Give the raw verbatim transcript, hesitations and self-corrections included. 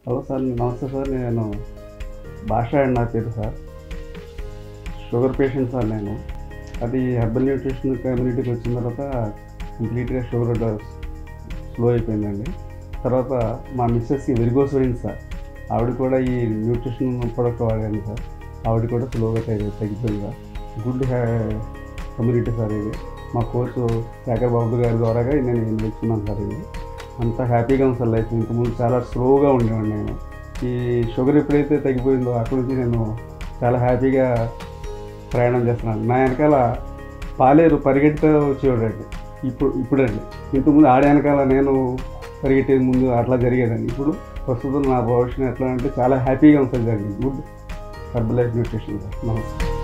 Hello sir, నమస్తే sir. నేను భాష అండి నా పేరు సార్. షుగర్ పేషెంట్ సార్ నేను. అది హెర్బల్ న్యూట్రిషన్ కమ్యూనిటీకి వచ్చిన తర్వాత కంప్లీట్గా షుగర్ స్లో అయిపోయిందండి. తర్వాత మా మిస్సెస్కి వెరిగోస్ వెయిన్స్ సార్, ఆవిడ కూడా ఈ న్యూట్రిషన్ ప్రొడక్ట్ వాడాను సార్. ఆవిడ కూడా స్లోగా తగ్గిపోయింది. గుడ్ కమ్యూనిటీ సార్ ఇది. మా కోచ్ శేఖర్ బాబు గారి ద్వారాగా నేను నేర్చుకున్నాను సార్. ఇది అంతా హ్యాపీగా ఉంది సార్ లైఫ్. ఇంతకుముందు చాలా స్లోగా ఉండేవాడిని నేను. ఈ షుగర్ ఎప్పుడైతే తగ్గిపోయిందో అక్కడి నుంచి నేను చాలా హ్యాపీగా ప్రయాణం చేస్తున్నాను. నా వెనకాల పాలేరు పరిగెట్టుతూ వచ్చేవాడండి. ఇప్పుడు ఇప్పుడండి ఇంతకుముందు ఆడే వెనకాల నేను పరిగెట్టేది ముందు అట్లా జరిగేదండి. ఇప్పుడు ప్రస్తుతం నా భవిష్యత్తు ఎట్లా అంటే చాలా హ్యాపీగా ఉంటుంది. Good herbal life nutrition sir. నమస్తే.